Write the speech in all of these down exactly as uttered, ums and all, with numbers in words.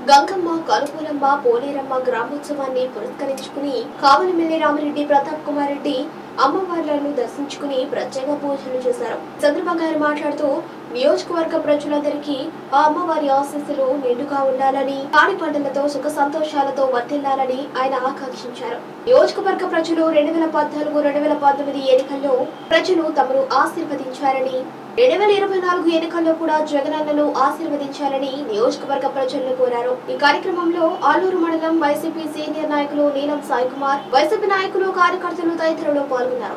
గంగమ్మ కనుకూలమ్మ పోలేరమ్మ గ్రామోత్సవాన్ని పురస్కరించుకుని కావలిమిల్లి రామిరెడ్డి ప్రతాప్ కుమార్ రెడ్డి అమ్మవార్లను దర్శించుకుని ప్రత్యేక పూజలు చేశారు. సందర్భంగా ఆయన మాట్లాడుతూ నియోజకవర్గ ప్రజలందరికీ ఆ అమ్మవారి ఆశీస్సులు నిండుగా ఉండాలని, పాడి పంటలతో సుఖ సంతోషాలతో వర్తిల్లాలని ఆయన ఆకాంక్షించారు. నియోజకవర్గ ప్రజలు రెండు వేల పద్నాలుగు రెండు వేల పంతొమ్మిది ఎన్నికల్లో ప్రజలు తమను ఆశీర్వదించారని, రెండు వేల ఇరవై నాలుగు ఎన్నికల్లో కూడా జగనన్నను ఆశీర్వదించాలని నియోజకవర్గ ప్రజలను కోరారు. ఈ కార్యక్రమంలో ఆలూరు మండలం వైసీపీ సీనియర్ నాయకులు నీలం సాయి కుమార్, వైసీపీ నాయకులు, కార్యకర్తలు తదితరులు పాల్గొన్నారు.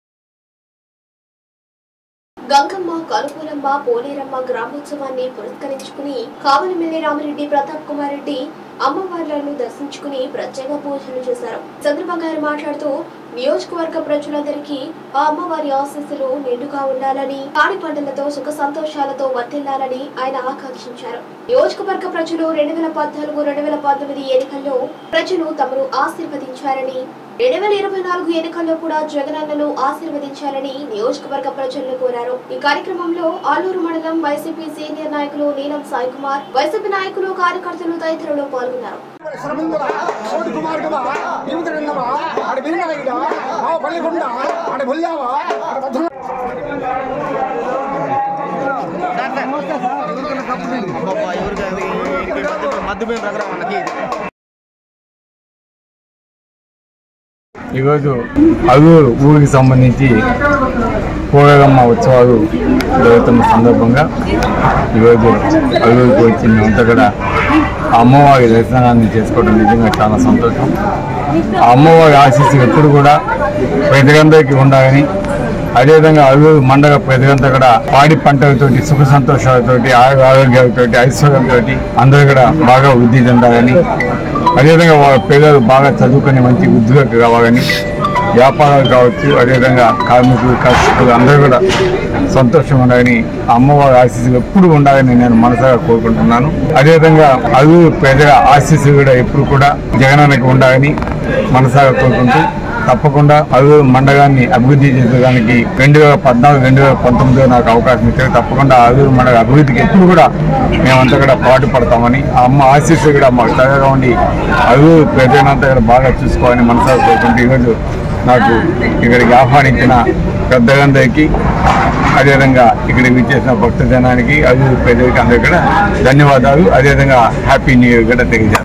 గంగమ్మ కనుకూలమ్మ పోలేరమ్మ గ్రామోత్సవాన్ని పురస్కరించుకుని కావలిమిల్లి రామిరెడ్డి ప్రతాప్ కుమార్ రెడ్డి అమ్మవార్లను దర్శించుకుని ప్రత్యేక పూజలు చేశారు. సందర్భంగా ఆయన మాట్లాడుతూ నియోజకవర్గ ప్రజలందరికీ ఆ అమ్మవారి ఆశీస్సులు నిండుగా ఉండాలని, పాడి పంటలతో సుఖ సంతోషాలతో వర్తిల్లాలని ఆయన ఆకాంక్షించారు. నియోజకవర్గ ప్రజలు రెండు వేల పద్నాలుగు రెండు వేల పంతొమ్మిది ఎన్నికల్లో ప్రజలు తమను ఆశీర్వదించారని, రెండు వేల ఇరవై నాలుగు ఎన్నికల్లో కూడా జగనన్నను ఆశీర్వదించాలని నియోజకవర్గ ప్రజలను కోరారు. ఈ కార్యక్రమంలో ఆలూరు మండలం వైసీపీ సీనియర్ నాయకులు నీలం సాయి కుమార్, వైసీపీ నాయకులు, కార్యకర్తలు తదితరులు పాల్గొన్నారు. ఈరోజు అల్లూరు ఊరికి సంబంధించి పోలేరమ్మ ఉత్సవాలు జరుగుతున్న సందర్భంగా ఈరోజు అల్లూరుకి వచ్చి మేమంతా కూడా అమ్మవారి దర్శనాన్ని చేసుకోవడం నిజంగా చాలా సంతోషం. ఆ అమ్మవారి ఆశీస్సులు ఎప్పుడు కూడా ప్రజలందరికీ ఉండాలని, అదేవిధంగా అల్లూరు మండల ప్రజలంతా కూడా పాడి పంటలతోటి సుఖ సంతోషాలతోటి ఆరోగ్యాలతోటి ఐశ్వర్యంతో అందరూ కూడా బాగా వృద్ధి చెందాలని, అదేవిధంగా వాళ్ళ పిల్లలు బాగా చదువుకొని మంచి ఉద్యోగాలకు రావాలని, వ్యాపారాలు కావచ్చు, అదేవిధంగా కార్మికులు, కర్షకులు అందరూ కూడా సంతోషంగా ఉండాలని, అమ్మవారి ఆశీస్సులు ఎప్పుడు ఉండాలని నేను మనసాగా కోరుకుంటున్నాను. అదేవిధంగా అల్లూరు ప్రజల ఆశీస్సులు కూడా ఎప్పుడు కూడా జగనన్నకి ఉండాలని మనసాగా కోరుకుంటూ, తప్పకుండా అల్లూరు మండలాన్ని అభివృద్ధి చేసేదానికి రెండు వేల పద్నాలుగు రెండు వేల పంతొమ్మిదిలో నాకు అవకాశం ఇచ్చారు. తప్పకుండా అల్లూరు మండల అభివృద్ధికి ఎప్పుడు కూడా మేమంతా కూడా పాటుపడతామని, ఆ అమ్మ ఆశీస్సులు కూడా మాకు చక్కగా ఉండి అల్లూరు ప్రజలంతా కూడా బాగా చూసుకోవాలని మనసాగా కోరుకుంటూ, ఈరోజు నాకు ఇక్కడికి ఆహ్వానించిన పెద్దలందరికీ, అదేవిధంగా ఇక్కడికి విచ్చేసిన భక్తజనానికి, అల్లూరు ప్రజలకి అందరికీ కూడా ధన్యవాదాలు. అదేవిధంగా హ్యాపీ న్యూ ఇయర్ కూడా తెలియజేస్తాను.